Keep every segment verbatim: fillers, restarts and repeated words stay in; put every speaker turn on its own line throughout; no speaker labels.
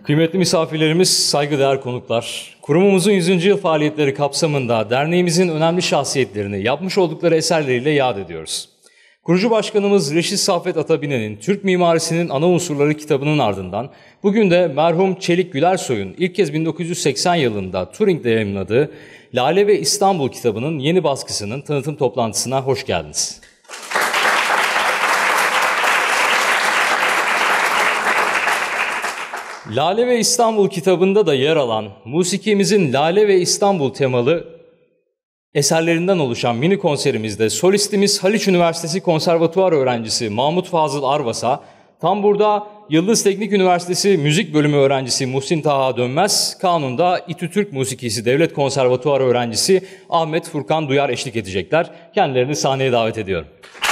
Kıymetli misafirlerimiz, saygıdeğer konuklar, kurumumuzun yüzüncü yıl faaliyetleri kapsamında derneğimizin önemli şahsiyetlerini yapmış oldukları eserleriyle yad ediyoruz. Kurucu Başkanımız Reşit Saffet Atabine'nin Türk Mimarisi'nin Ana Unsurları kitabının ardından bugün de merhum Çelik Gülersoy'un ilk kez bin dokuz yüz seksen yılında Turing'de yayımladığı Lale ve İstanbul kitabının yeni baskısının tanıtım toplantısına hoş geldiniz. Lale ve İstanbul kitabında da yer alan musikimizin Lale ve İstanbul temalı eserlerinden oluşan mini konserimizde solistimiz Haliç Üniversitesi Konservatuvar öğrencisi Mahmut Fazıl Arvas'a, tam burada Yıldız Teknik Üniversitesi Müzik Bölümü öğrencisi Muhsin Taha Dönmez, kanunda İTÜ Türk Musikisi Devlet Konservatuvarı öğrencisi Ahmet Furkan Duyar eşlik edecekler. Kendilerini sahneye davet ediyorum.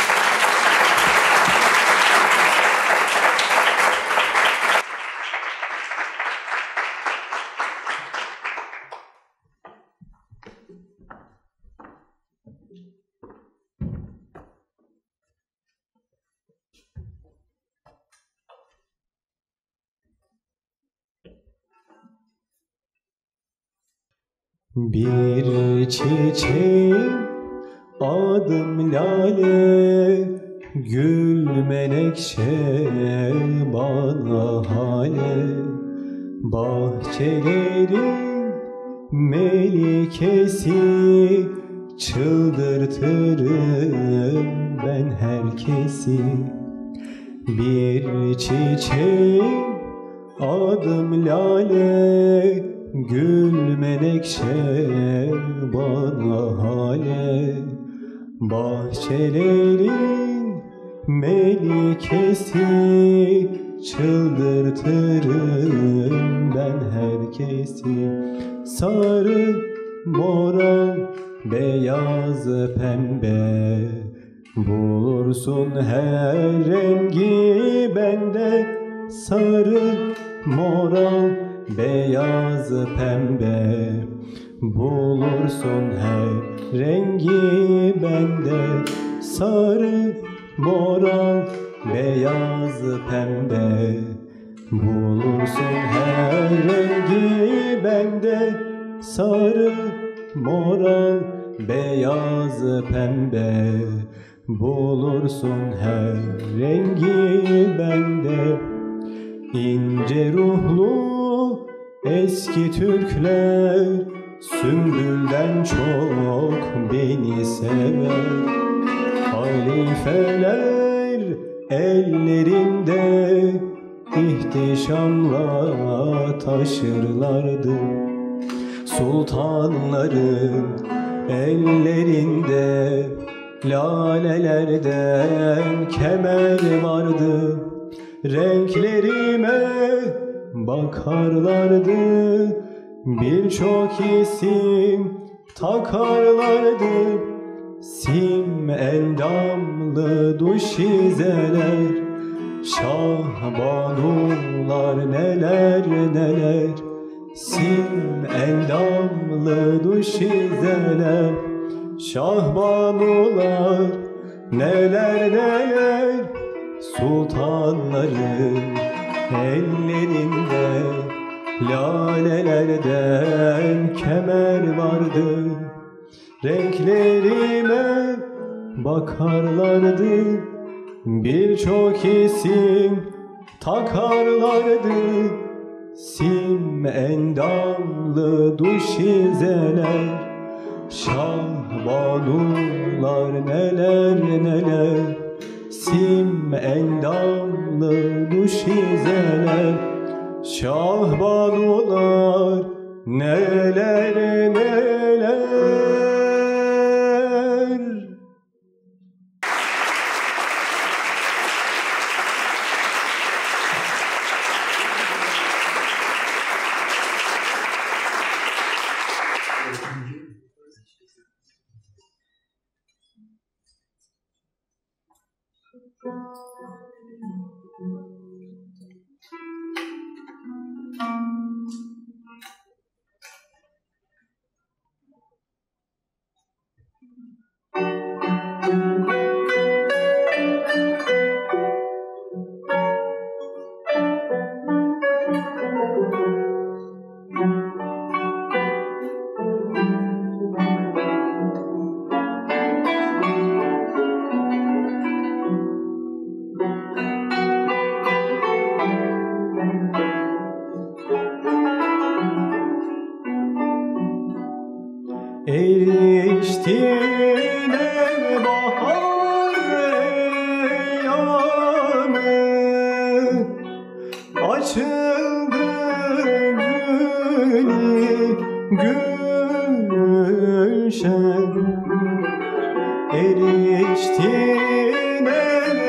Bir çiçeğim adım lale, gül menekşe bana hale. Bahçelerin melikesi, çıldırtırım ben herkesi. Bir çiçeğim adım lale, gül menekşe bana hale. Bahçelerin melikesi, çıldırtırım ben herkesi. Sarı, moral, beyaz, pembe, bulursun her rengi bende. Sarı, moral, beyaz, pembe, bulursun her rengi bende. Sarı, moral, beyaz, pembe, bulursun her rengi bende. Sarı, moral, beyaz, pembe, bulursun her rengi bende. İnce ruhlu eski Türkler, sümbülden çok beni sever. Halifeler ellerinde ihtişamla taşırlardı. Sultanların ellerinde lalelerden kemer vardı. Renklerime bakarlardı, birçok isim takarlardı. Sim endamlı duşizeler, şahbanular neler neler. Sim endamlı duşizeler, şahbanular neler neler. Sultanların ellerinde lalelerden kemer vardı. Renklerime bakarlardı, birçok isim takarlardı. Sim endamlı duşizeler, şahbanular neler neler. Sim endamlı duşizeler, şahbanular neler neler. eriştiğine bahar yanı, açıldı gülü gülşen, eriştiğine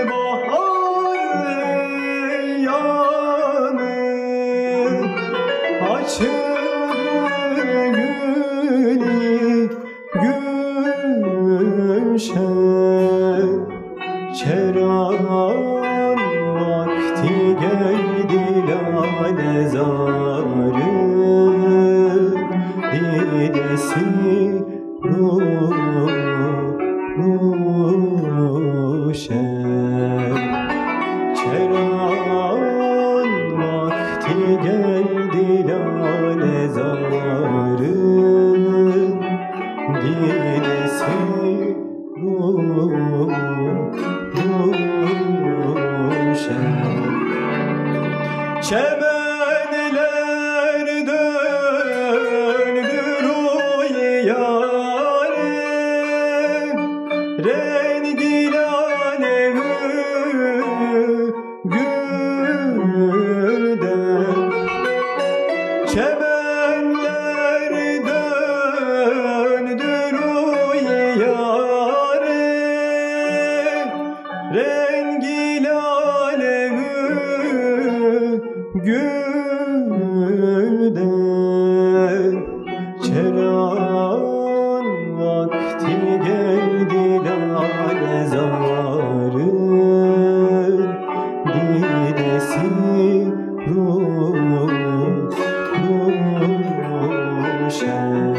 bahar yanı, açıldı gülü gülşen. Çeran vakti geldi lale zarı, didesi ruşen. Çeran vakti geldi lale zarı, didesi ruşen. Çemenler döndü rüyare, rengi lale gülden. Çemenler döndü rüyare, rengi lale gülden. Çeran vakti geldi lale zarı, didesi ruşen.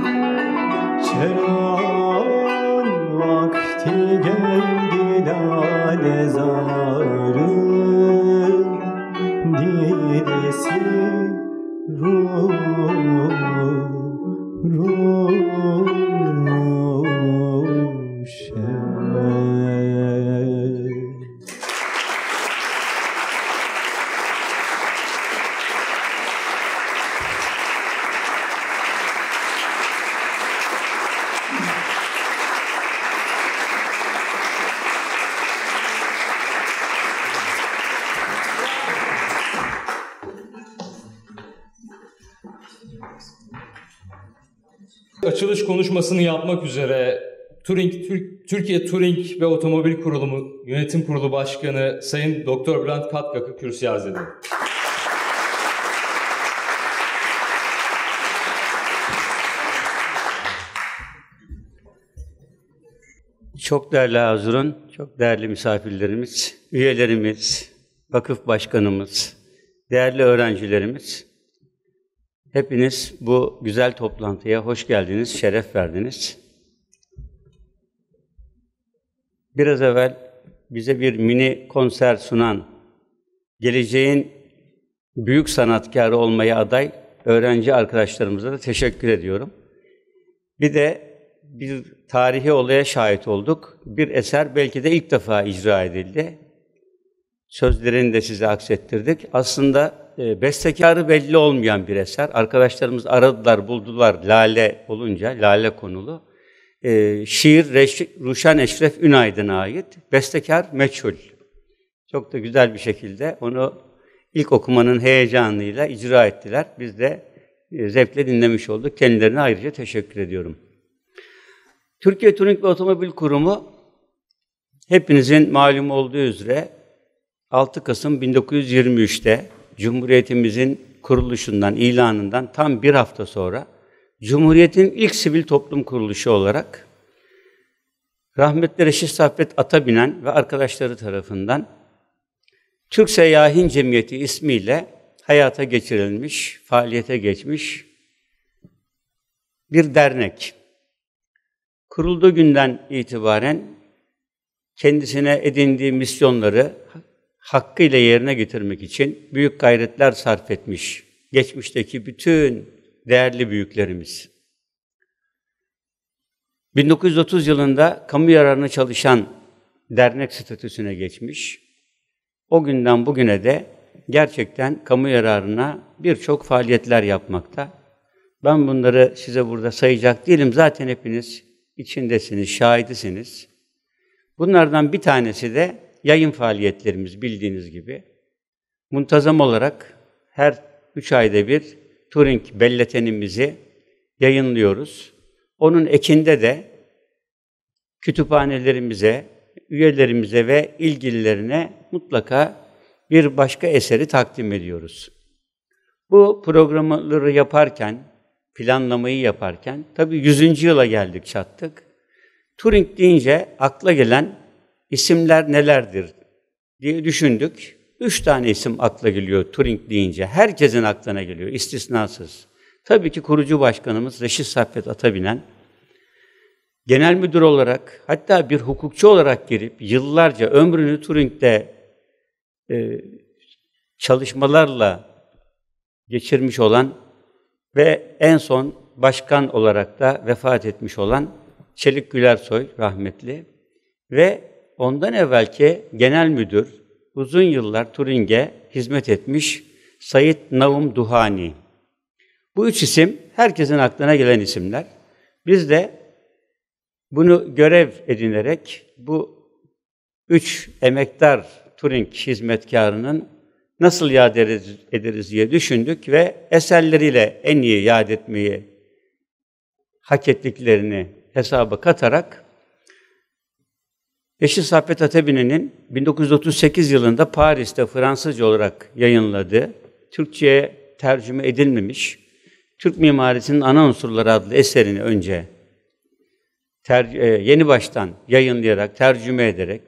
Çeran vakti geldi lale zarı, didesi ruşen.
Açılış konuşmasını yapmak üzere Turing, Tür- Türkiye Turing ve Otomobil Kurulumu Yönetim Kurulu Başkanı Sayın Doktor Bülent Katkak'ı kürsüye arz ediyorum.
Çok değerli hazırın, çok değerli misafirlerimiz, üyelerimiz, vakıf başkanımız, değerli öğrencilerimiz, hepiniz bu güzel toplantıya hoş geldiniz, şeref verdiniz. Biraz evvel bize bir mini konser sunan, geleceğin büyük sanatkarı olmaya aday öğrenci arkadaşlarımıza da teşekkür ediyorum. Bir de bir tarihi olaya şahit olduk. Bir eser belki de ilk defa icra edildi. Sözlerini de size aksettirdik. Aslında e, bestekarı belli olmayan bir eser. Arkadaşlarımız aradılar, buldular Lale olunca, Lale konulu. E, şiir Reş Ruşen Eşref Ünaydın'a ait. Bestekar meçhul. Çok da güzel bir şekilde onu ilk okumanın heyecanıyla icra ettiler. Biz de e, zevkle dinlemiş olduk. Kendilerine ayrıca teşekkür ediyorum. Türkiye Turing ve Otomobil Kurumu, hepinizin malum olduğu üzere altı Kasım bin dokuz yüz yirmi üç'te Cumhuriyetimizin kuruluşundan, ilanından tam bir hafta sonra Cumhuriyet'in ilk sivil toplum kuruluşu olarak rahmetli Reşit Saffet Atabinen ve arkadaşları tarafından Türk Seyyahin Cemiyeti ismiyle hayata geçirilmiş, faaliyete geçmiş bir dernek. Kurulduğu günden itibaren kendisine edindiği misyonları hakkıyla yerine getirmek için büyük gayretler sarf etmiş geçmişteki bütün değerli büyüklerimiz. bin dokuz yüz otuz yılında kamu yararına çalışan dernek statüsüne geçmiş. O günden bugüne de gerçekten kamu yararına birçok faaliyetler yapmakta. Ben bunları size burada sayacak değilim. Zaten hepiniz içindesiniz, şahidisiniz. Bunlardan bir tanesi de yayın faaliyetlerimiz bildiğiniz gibi. Muntazam olarak her üç ayda bir Turing belletenimizi yayınlıyoruz. Onun ekinde de kütüphanelerimize, üyelerimize ve ilgililerine mutlaka bir başka eseri takdim ediyoruz. Bu programları yaparken, planlamayı yaparken, tabii yüzüncü yıla geldik çattık. Turing deyince akla gelen isimler nelerdir diye düşündük. Üç tane isim akla geliyor Turing deyince. Herkesin aklına geliyor, istisnasız. Tabii ki kurucu başkanımız Reşit Saffet Atabinen, genel müdür olarak, hatta bir hukukçu olarak girip yıllarca ömrünü Turing'de e, çalışmalarla geçirmiş olan ve en son başkan olarak da vefat etmiş olan Çelik Gülersoy rahmetli ve ondan evvelki genel müdür, uzun yıllar Turing'e hizmet etmiş Sayit Navum Duhani. Bu üç isim herkesin aklına gelen isimler. Biz de bunu görev edinerek bu üç emektar Turing hizmetkarının nasıl yad ederiz, ederiz diye düşündük ve eserleriyle en iyi yad etmeyi hak ettiklerini hesaba katarak Reşit Saffet Atabin'in bin dokuz yüz otuz sekiz yılında Paris'te Fransızca olarak yayınladığı, Türkçe'ye tercüme edilmemiş Türk Mimarisi'nin Ana Unsurları adlı eserini önce ter, e, yeni baştan yayınlayarak, tercüme ederek,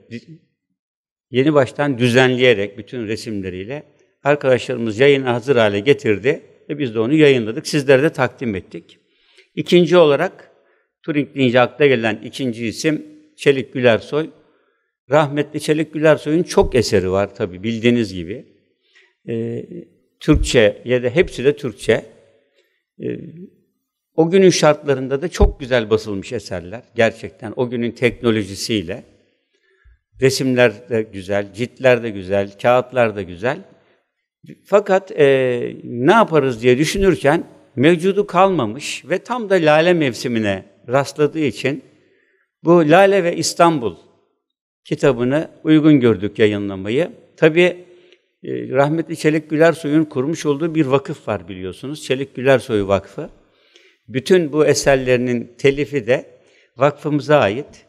yeni baştan düzenleyerek bütün resimleriyle arkadaşlarımız yayına hazır hale getirdi ve biz de onu yayınladık. Sizlere de takdim ettik. İkinci olarak Turing deyince akla gelen ikinci isim Çelik Gülersoy. Rahmetli Çelik Gülersoy'un çok eseri var tabii bildiğiniz gibi. Ee, Türkçe ya da hepsi de Türkçe. Ee, o günün şartlarında da çok güzel basılmış eserler. Gerçekten o günün teknolojisiyle. Resimler de güzel, ciltler de güzel, kağıtlar da güzel. Fakat e, ne yaparız diye düşünürken mevcudu kalmamış ve tam da Lale mevsimine rastladığı için bu Lale ve İstanbul kitabını uygun gördük yayınlamayı. Tabii e, rahmetli Çelik Gülersoy'un kurmuş olduğu bir vakıf var biliyorsunuz. Çelik Gülersoy Vakfı. Bütün bu eserlerinin telifi de vakfımıza ait.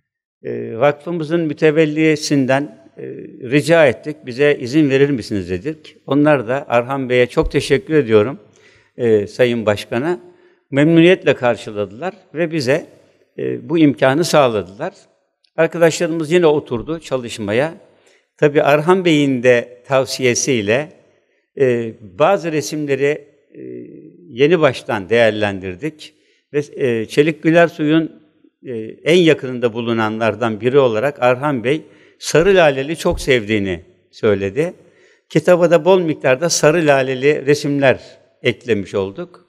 E, vakfımızın mütevellisinden e, rica ettik. Bize izin verir misiniz dedik. Onlar da Arhan Bey'e çok teşekkür ediyorum. E, Sayın Başkan'a memnuniyetle karşıladılar ve bize e, bu imkanı sağladılar. Arkadaşlarımız yine oturdu çalışmaya. Tabii Arhan Bey'in de tavsiyesiyle e, bazı resimleri e, yeni baştan değerlendirdik ve e, Çelik Gülersoy'un e, en yakınında bulunanlardan biri olarak Arhan Bey sarı laleli çok sevdiğini söyledi. Kitaba da bol miktarda sarı laleli resimler eklemiş olduk.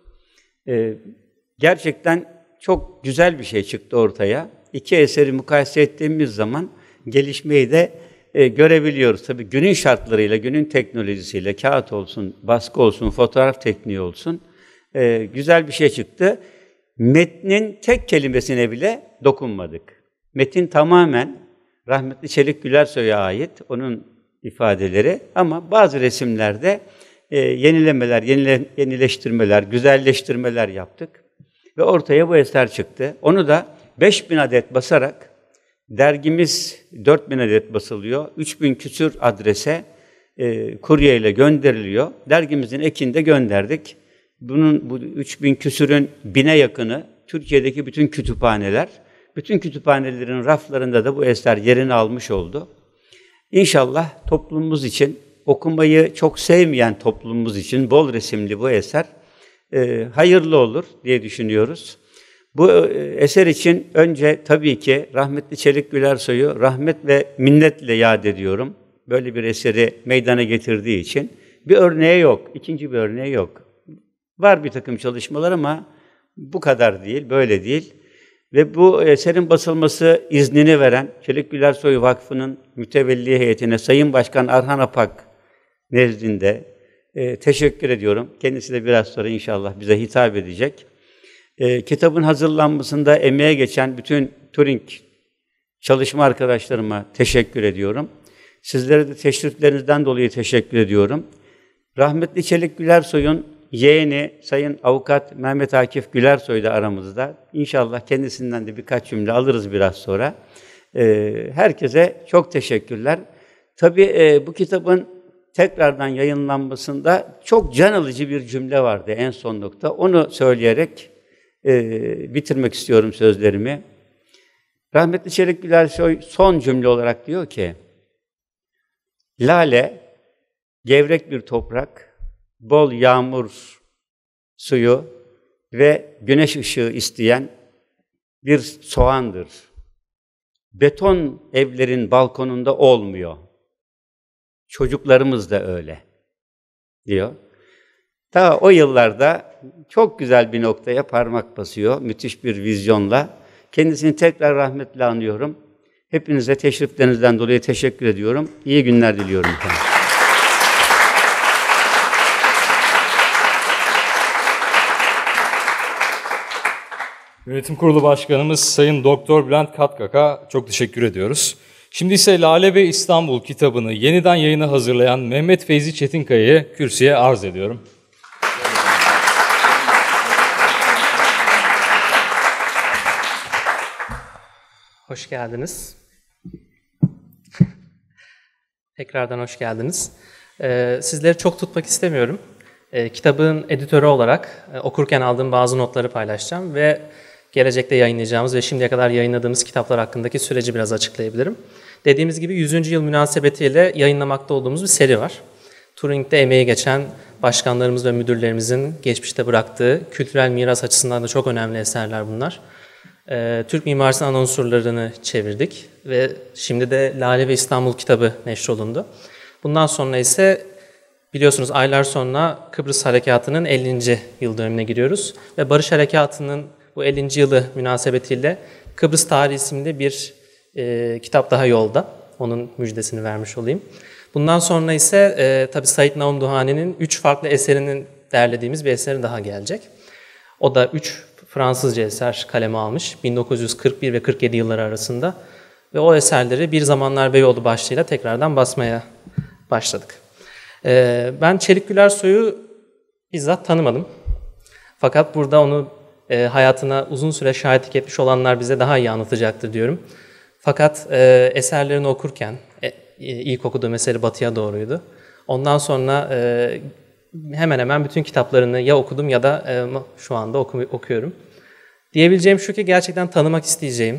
E, gerçekten çok güzel bir şey çıktı ortaya. İki eseri mukayese ettiğimiz zaman gelişmeyi de e, görebiliyoruz. Tabii günün şartlarıyla, günün teknolojisiyle, kağıt olsun, baskı olsun, fotoğraf tekniği olsun, e, güzel bir şey çıktı. Metnin tek kelimesine bile dokunmadık. Metin tamamen rahmetli Çelik Gülersoy'a ait, onun ifadeleri ama bazı resimlerde e, yenilemeler, yenile, yenileştirmeler, güzelleştirmeler yaptık. Ve ortaya bu eser çıktı. Onu da beş bin adet basarak, dergimiz dört bin adet basılıyor. üç bin küsur adrese e, kuryeyle gönderiliyor. Dergimizin ekinde gönderdik. Bunun bu üç bin küsürün bine yakını Türkiye'deki bütün kütüphaneler, bütün kütüphanelerin raflarında da bu eser yerini almış oldu. İnşallah toplumumuz için, okumayı çok sevmeyen toplumumuz için bol resimli bu eser e, hayırlı olur diye düşünüyoruz. Bu eser için önce tabii ki rahmetli Çelik Gülersoy'u rahmet ve minnetle yad ediyorum. Böyle bir eseri meydana getirdiği için. Bir örneği yok, ikinci bir örneği yok. Var bir takım çalışmalar ama bu kadar değil, böyle değil. Ve bu eserin basılması iznini veren Çelik Gülersoy Vakfı'nın mütevelli heyetine Sayın Başkan Arhan Apak nezdinde e, teşekkür ediyorum. Kendisi de biraz sonra inşallah bize hitap edecek. E, kitabın hazırlanmasında emeğe geçen bütün Turing çalışma arkadaşlarıma teşekkür ediyorum. Sizlere de teşriflerinizden dolayı teşekkür ediyorum. Rahmetli Çelik Gülersoy'un yeğeni Sayın Avukat Mehmet Akif Gülersoy da aramızda. İnşallah kendisinden de birkaç cümle alırız biraz sonra. Ee, herkese çok teşekkürler. Tabii e, bu kitabın tekrardan yayınlanmasında çok can alıcı bir cümle vardı en son nokta. Onu söyleyerek e, bitirmek istiyorum sözlerimi. Rahmetli Çelik Gülersoy son cümle olarak diyor ki, lale, gevrek bir toprak, bol yağmur suyu ve güneş ışığı isteyen bir soğandır. Beton evlerin balkonunda olmuyor. Çocuklarımız da öyle, diyor. Ta o yıllarda çok güzel bir noktaya parmak basıyor, müthiş bir vizyonla. Kendisini tekrar rahmetle anıyorum. Hepinize teşriflerinizden dolayı teşekkür ediyorum. İyi günler diliyorum efendim.
Yönetim Kurulu Başkanımız Sayın Doktor Bülent Katkak'a çok teşekkür ediyoruz. Şimdi ise Lale ve İstanbul kitabını yeniden yayına hazırlayan Mehmet Feyzi Çetinkaya'yı kürsüye arz ediyorum.
Hoş geldiniz. Tekrardan hoş geldiniz. Ee, sizleri çok tutmak istemiyorum. Ee, kitabın editörü olarak e, okurken aldığım bazı notları paylaşacağım ve gelecekte yayınlayacağımız ve şimdiye kadar yayınladığımız kitaplar hakkındaki süreci biraz açıklayabilirim. Dediğimiz gibi yüzüncü yıl münasebetiyle yayınlamakta olduğumuz bir seri var. Turing'de emeği geçen başkanlarımız ve müdürlerimizin geçmişte bıraktığı kültürel miras açısından da çok önemli eserler bunlar. Ee, Türk mimarisinin ana unsurlarını çevirdik ve şimdi de Lale ve İstanbul kitabı neşrolundu. Bundan sonra ise biliyorsunuz aylar sonra Kıbrıs Harekatı'nın ellinci yıl dönümüne giriyoruz ve Barış Harekatı'nın bu ellinci yılı münasebetiyle Kıbrıs Tarihi isimli bir e, kitap daha yolda. Onun müjdesini vermiş olayım. Bundan sonra ise e, tabii Said Naum Duhani'nin üç farklı eserinin derlediğimiz bir eseri daha gelecek. O da üç Fransızca eser kaleme almış bin dokuz yüz kırk bir ve kırk yedi yılları arasında ve o eserleri Bir Zamanlar Beyoğlu başlığıyla tekrardan basmaya başladık. Ee, ben Çelik Gülersoy'u bizzat tanımadım. Fakat burada onu e, hayatına uzun süre şahitlik etmiş olanlar bize daha iyi anlatacaktır diyorum. Fakat e, eserlerini okurken, e, ilk okuduğum eseri Batı'ya doğruydu. Ondan sonra e, hemen hemen bütün kitaplarını ya okudum ya da e, şu anda oku, okuyorum. Diyebileceğim şu ki gerçekten tanımak isteyeceğim,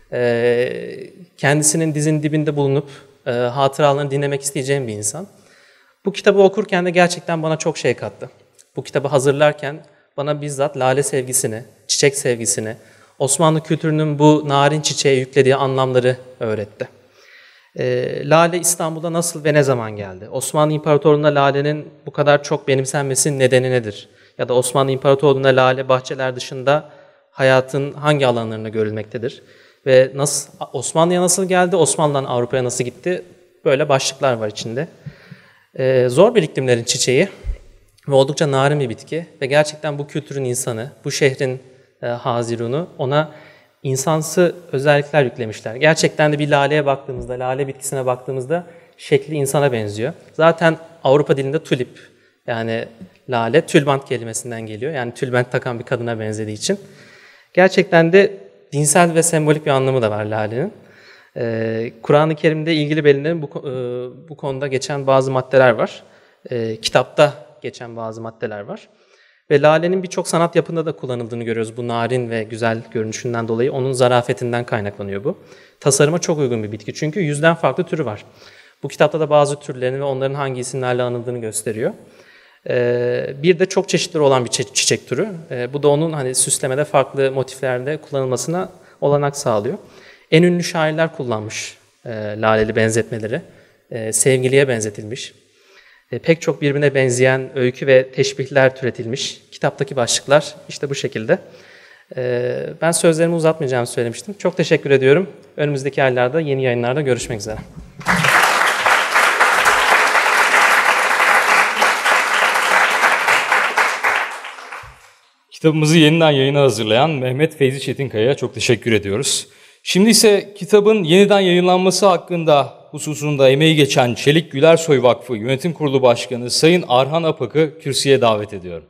e, kendisinin dizinin dibinde bulunup e, hatıralarını dinlemek isteyeceğim bir insan. Bu kitabı okurken de gerçekten bana çok şey kattı. Bu kitabı hazırlarken bana bizzat lale sevgisini, çiçek sevgisini, Osmanlı kültürünün bu narin çiçeğe yüklediği anlamları öğretti. E, Lale İstanbul'a nasıl ve ne zaman geldi? Osmanlı İmparatorluğu'nda lalenin bu kadar çok benimsenmesinin nedeni nedir? Ya da Osmanlı İmparatorluğu'nda lale bahçeler dışında hayatın hangi alanlarında görülmektedir? Ve nasıl Osmanlı'ya nasıl geldi? Osmanlı'dan Avrupa'ya nasıl gitti? Böyle başlıklar var içinde. E, zor bir iklimlerin çiçeği ve oldukça narin bir bitki ve gerçekten bu kültürün insanı, bu şehrin e, hazirunu ona insansı özellikler yüklemişler. Gerçekten de bir laleye baktığımızda, lale bitkisine baktığımızda şekli insana benziyor. Zaten Avrupa dilinde tulip, yani lale, tülbent kelimesinden geliyor. Yani tülbent takan bir kadına benzediği için. Gerçekten de dinsel ve sembolik bir anlamı da var lalenin. Ee, Kur'an-ı Kerim'de ilgili belirlenen bu, e, bu konuda geçen bazı maddeler var. E, kitapta geçen bazı maddeler var. Ve lalenin birçok sanat yapında da kullanıldığını görüyoruz. Bu narin ve güzel görünüşünden dolayı onun zarafetinden kaynaklanıyor bu. Tasarıma çok uygun bir bitki çünkü yüzden farklı türü var. Bu kitapta da bazı türlerini ve onların hangi isimlerle anıldığını gösteriyor. Ee, bir de çok çeşitli olan bir çiçek türü. Ee, bu da onun hani süslemede farklı motiflerde kullanılmasına olanak sağlıyor. En ünlü şairler kullanmış e, laleli benzetmeleri. E, sevgiliye benzetilmiş. E, pek çok birbirine benzeyen öykü ve teşbihler türetilmiş. Kitaptaki başlıklar işte bu şekilde. E, ben sözlerimi uzatmayacağımı söylemiştim. Çok teşekkür ediyorum. Önümüzdeki aylarda yeni yayınlarda görüşmek üzere.
Kitabımızı yeniden yayına hazırlayan Mehmet Feyzi Çetinkaya'ya çok teşekkür ediyoruz. Şimdi ise kitabın yeniden yayınlanması hakkında hususunda emeği geçen Çelik Gülersoy Vakfı Yönetim Kurulu Başkanı Sayın Arhan Apak'ı kürsüye davet ediyorum.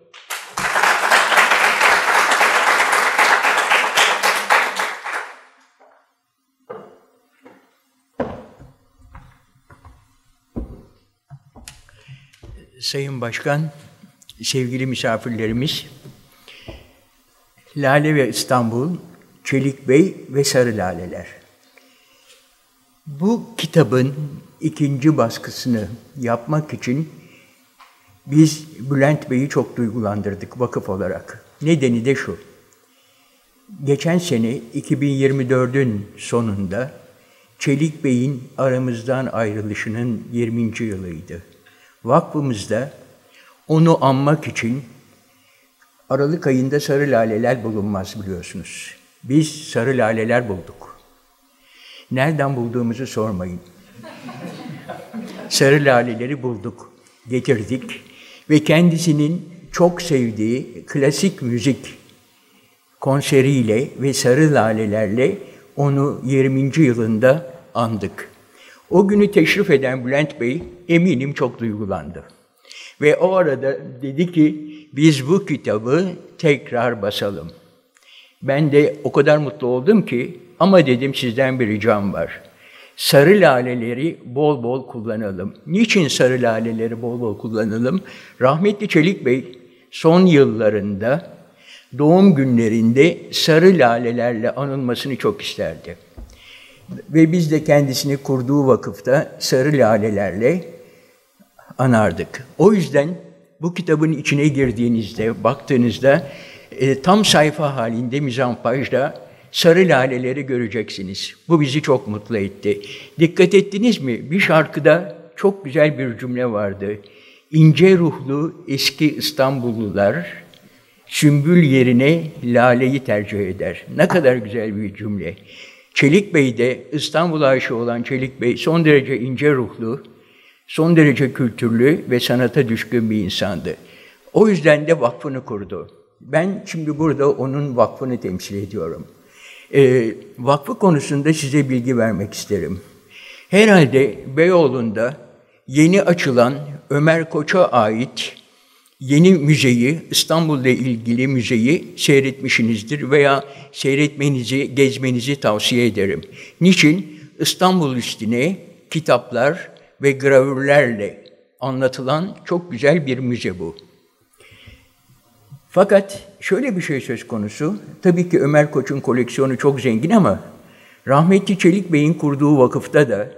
Sayın Başkan, sevgili misafirlerimiz, Lale ve İstanbul, Çelik Bey ve Sarı Laleler. Bu kitabın ikinci baskısını yapmak için biz Bülent Bey'i çok duygulandırdık vakıf olarak. Nedeni de şu, geçen sene iki bin yirmi dördün sonunda Çelik Bey'in aramızdan ayrılışının yirminci yılıydı. Vakfımızda onu anmak için Aralık ayında sarı laleler bulunmaz biliyorsunuz. Biz sarı laleler bulduk. Nereden bulduğumuzu sormayın. Sarı laleleri bulduk, getirdik ve kendisinin çok sevdiği klasik müzik konseriyle ve sarı lalelerle onu yirminci yılında andık. O günü teşrif eden Bülent Bey eminim çok duygulandı. Ve o arada dedi ki, biz bu kitabı tekrar basalım. Ben de o kadar mutlu oldum ki, ama dedim sizden bir ricam var. Sarı laleleri bol bol kullanalım. Niçin sarı laleleri bol bol kullanalım? Rahmetli Çelik Bey son yıllarında, doğum günlerinde sarı lalelerle anılmasını çok isterdi. Ve biz de kendisini kurduğu vakıfta sarı lalelerle anardık. O yüzden bu kitabın içine girdiğinizde, baktığınızda e, tam sayfa halinde mizampajda sarı laleleri göreceksiniz. Bu bizi çok mutlu etti. Dikkat ettiniz mi? Bir şarkıda çok güzel bir cümle vardı. İnce ruhlu eski İstanbullular sümbül yerine laleyi tercih eder. Ne kadar güzel bir cümle. Çelik Bey de, İstanbul'a aşığı olan Çelik Bey son derece ince ruhlu, son derece kültürlü ve sanata düşkün bir insandı. O yüzden de vakfını kurdu. Ben şimdi burada onun vakfını temsil ediyorum. Ee, vakfı konusunda size bilgi vermek isterim. Herhalde Beyoğlu'nda yeni açılan Ömer Koç'a ait yeni müzeyi, İstanbul'la ilgili müzeyi seyretmişsinizdir veya seyretmenizi, gezmenizi tavsiye ederim. Niçin? İstanbul üstüne kitaplar ve gravürlerle anlatılan çok güzel bir müze bu. Fakat şöyle bir şey söz konusu, tabii ki Ömer Koç'un koleksiyonu çok zengin ama rahmetli Çelik Bey'in kurduğu vakıfta da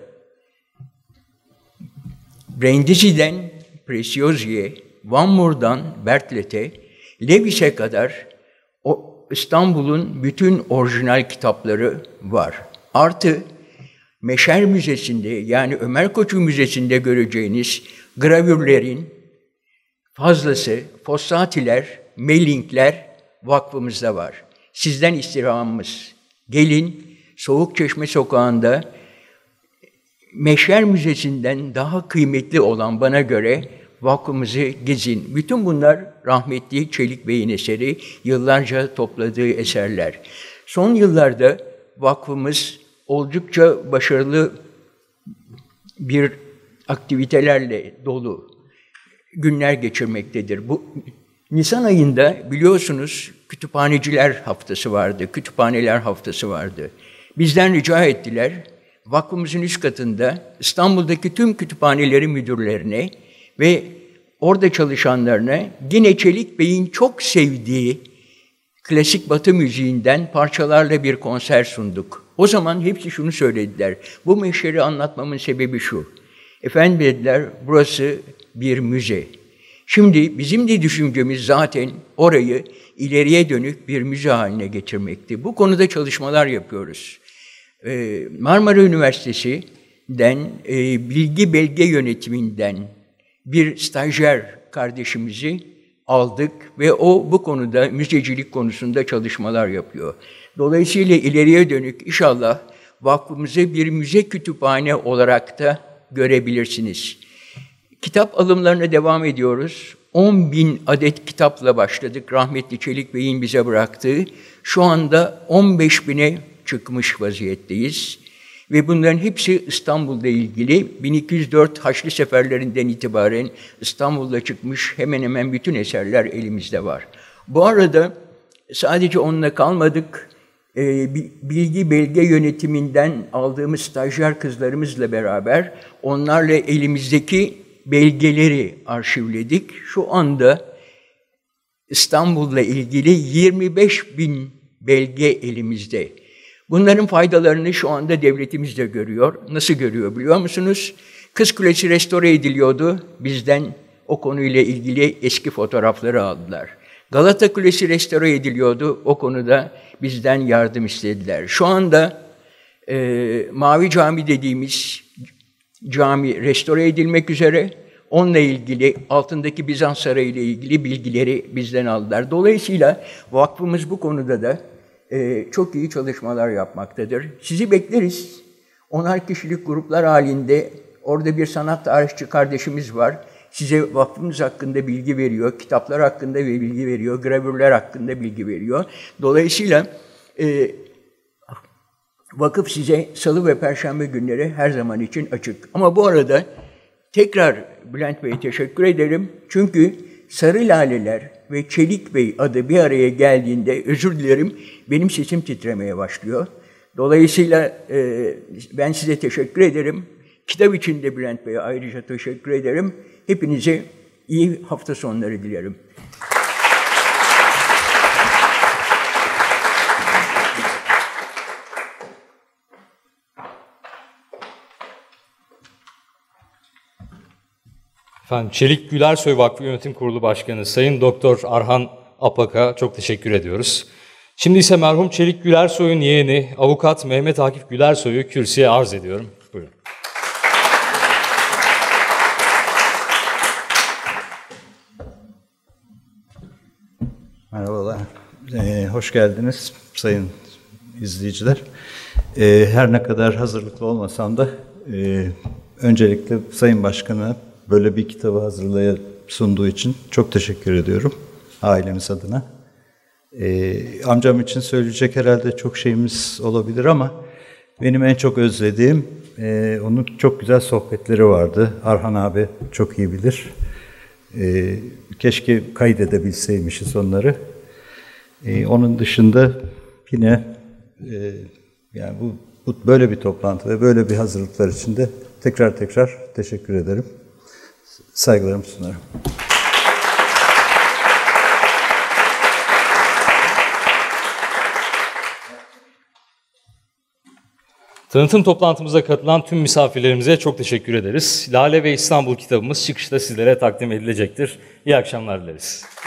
Brindisi'den Preciose'ye, Van Moor'dan Bertlet'e, Lewis'e kadar o İstanbul'un bütün orijinal kitapları var. Artı Meşer Müzesi'nde, yani Ömer Koçu Müzesi'nde göreceğiniz gravürlerin fazlası, fossatiler, melinkler vakfımızda var. Sizden istirhamımız, gelin Soğukçeşme Sokağı'nda Meşer Müzesi'nden daha kıymetli olan bana göre vakfımızı gezin. Bütün bunlar rahmetli Çelik Bey'in eseri, yıllarca topladığı eserler. Son yıllarda vakfımız oldukça başarılı bir aktivitelerle dolu günler geçirmektedir. Bu Nisan ayında biliyorsunuz kütüphaneciler haftası vardı, kütüphaneler haftası vardı. Bizden rica ettiler, vakfımızın üst katında İstanbul'daki tüm kütüphaneleri müdürlerine ve orada çalışanlarına yine Çelik Bey'in çok sevdiği klasik Batı müziğinden parçalarla bir konser sunduk. O zaman hepsi şunu söylediler, bu meşeri anlatmamın sebebi şu. Efendim dediler, burası bir müze. Şimdi bizim de düşüncemiz zaten orayı ileriye dönük bir müze haline getirmekti. Bu konuda çalışmalar yapıyoruz. Ee, Marmara Üniversitesi'den, e, bilgi belge yönetiminden bir stajyer kardeşimizi aldık ve o bu konuda, müzecilik konusunda çalışmalar yapıyor. Dolayısıyla ileriye dönük inşallah vakfımızı bir müze kütüphane olarak da görebilirsiniz. Kitap alımlarına devam ediyoruz. on bin adet kitapla başladık. Rahmetli Çelik Bey'in bize bıraktığı. Şu anda on beş bine çıkmış vaziyetteyiz. Ve bunların hepsi İstanbul'la ilgili. bin iki yüz dört Haçlı Seferlerinden itibaren İstanbul'da çıkmış hemen hemen bütün eserler elimizde var. Bu arada sadece onunla kalmadık. Bilgi belge yönetiminden aldığımız stajyer kızlarımızla beraber onlarla elimizdeki belgeleri arşivledik. Şu anda İstanbul'la ilgili yirmi beş bin belge elimizde. Bunların faydalarını şu anda devletimiz de görüyor. Nasıl görüyor biliyor musunuz? Kız Kulesi restore ediliyordu. Bizden o konuyla ilgili eski fotoğrafları aldılar. Galata Kulesi restore ediliyordu. O konuda bizden yardım istediler. Şu anda e, Mavi Cami dediğimiz cami restore edilmek üzere. Onunla ilgili, altındaki Bizans Sarayı ile ilgili bilgileri bizden aldılar. Dolayısıyla vakfımız bu konuda da e, çok iyi çalışmalar yapmaktadır. Sizi bekleriz. Onar kişilik gruplar halinde orada bir sanat tarihçi kardeşimiz var. Size vakfımız hakkında bilgi veriyor, kitaplar hakkında bilgi veriyor, gravürler hakkında bilgi veriyor. Dolayısıyla e, vakıf size salı ve perşembe günleri her zaman için açık. Ama bu arada tekrar Bülent Bey'e teşekkür ederim. Çünkü Sarı Laleler ve Çelik Bey adı bir araya geldiğinde, özür dilerim, benim sesim titremeye başlıyor. Dolayısıyla e, ben size teşekkür ederim. Kitap için de Bülent Bey'e ayrıca teşekkür ederim. Hepinize iyi hafta sonları dilerim.
Efendim, Çelik Gülersoy Vakfı Yönetim Kurulu Başkanı Sayın Doktor Arhan Apak'a çok teşekkür ediyoruz. Şimdi ise merhum Çelik Gülersoy'un yeğeni Avukat Mehmet Akif Gülersoy'u kürsüye arz ediyorum. Buyurun.
Merhabalar, ee, hoş geldiniz sayın izleyiciler. Ee, her ne kadar hazırlıklı olmasam da e, öncelikle Sayın Başkan'a böyle bir kitabı hazırlayıp sunduğu için çok teşekkür ediyorum ailemiz adına. Ee, amcam için söyleyecek herhalde çok şeyimiz olabilir ama benim en çok özlediğim, e, onun çok güzel sohbetleri vardı. Arhan abi çok iyi bilir. Ee, keşke kaydedebilseymişiz onları. Ee, onun dışında yine e, yani bu, bu böyle bir toplantı ve böyle bir hazırlıklar için de tekrar tekrar teşekkür ederim. Saygılarımı sunarım.
Tanıtım toplantımıza katılan tüm misafirlerimize çok teşekkür ederiz. Lale ve İstanbul kitabımız çıkışta sizlere takdim edilecektir. İyi akşamlar dileriz.